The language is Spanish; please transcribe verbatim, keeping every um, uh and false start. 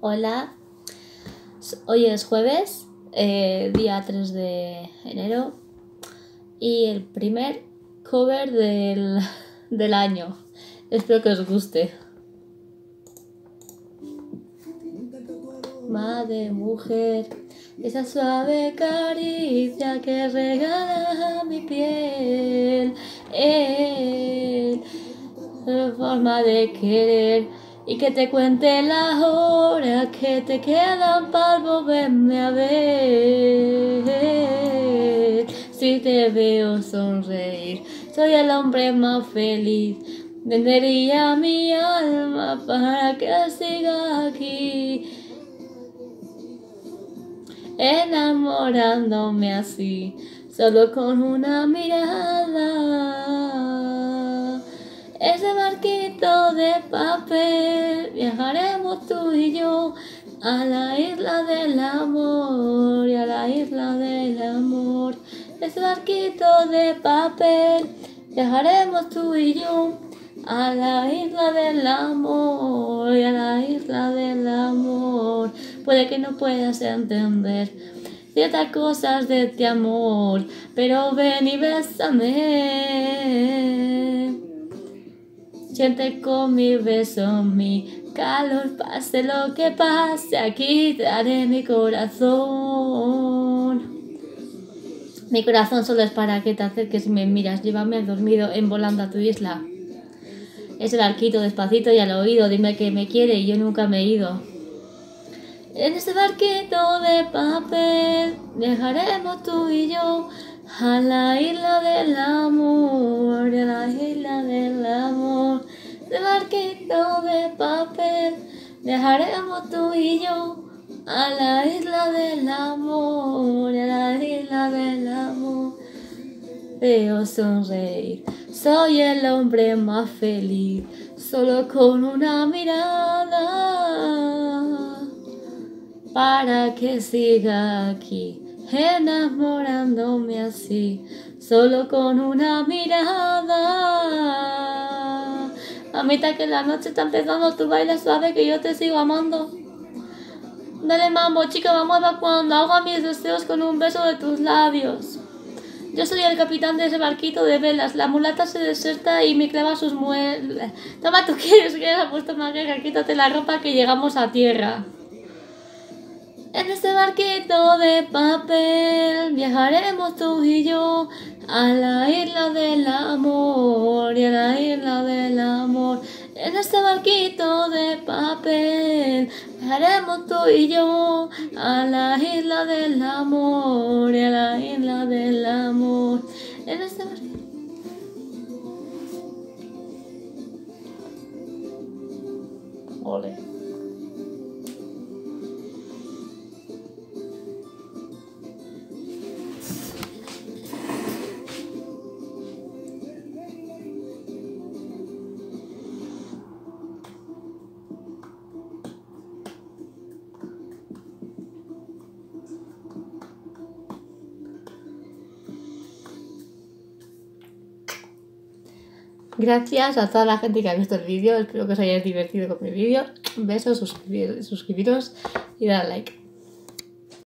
Hola, hoy es jueves, eh, día tres de enero y el primer cover del, del año. Espero que os guste. Madre, mujer, esa suave caricia que regala mi piel, él, la forma de querer y que te cuente las horas que te quedan para volverme a ver. Si te veo sonreír, soy el hombre más feliz. Vendería mi alma para que siga aquí, enamorándome así, solo con una mirada. Ese barquito de papel, viajaremos tú y yo a la isla del amor y a la isla del amor. Ese barquito de papel, viajaremos tú y yo a la isla del amor y a la isla del amor. Puede que no puedas entender ciertas cosas de este amor, pero ven y bésame. Siente con mi beso mi calor, pase lo que pase, aquí te daré mi corazón. Mi corazón solo es para que te acerques y me miras, llévame al dormido en volando a tu isla. Ese barquito despacito y al oído, dime que me quiere y yo nunca me he ido. En ese barquito de papel viajaremos tú y yo a la isla del amor, a la isla del amor. Ese barquito de papel viajaremos tú y yo a la isla del amor, a la isla del amor. Veo sonreír, soy el hombre más feliz, solo con una mirada, para que siga aquí, enamorándome así, solo con una mirada. A mitad que la noche está empezando, tú bailas suave que yo te sigo amando. Dale mambo, chica, vamos evacuando, ahoga mis deseos con un beso de tus labios. Yo soy el capitán de ese barquito de velas, la mulata se deserta y me clava sus muelas. Toma, tú quieres que ha puesto maguera, quítate la ropa que llegamos a tierra. En este barquito de papel viajaremos tú y yo a la isla del amor y a la isla del amor. En este barquito de papel viajaremos tú y yo a la isla del amor y a la isla del amor. En este barquito. Ole. Gracias a toda la gente que ha visto el vídeo, espero que os hayáis divertido con mi vídeo. Un beso, suscribiros y darle like.